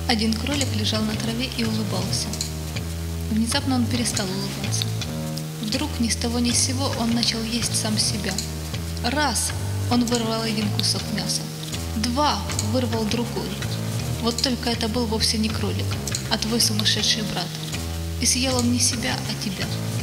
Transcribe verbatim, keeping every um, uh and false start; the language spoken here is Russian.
Один кролик лежал на траве и улыбался. Внезапно он перестал улыбаться. Вдруг ни с того ни с сего он начал есть сам себя. Раз! Он вырвал один кусок мяса. Два! Вырвал другой. Вот только это был вовсе не кролик, а твой сумасшедший брат. И съел он не себя, а тебя.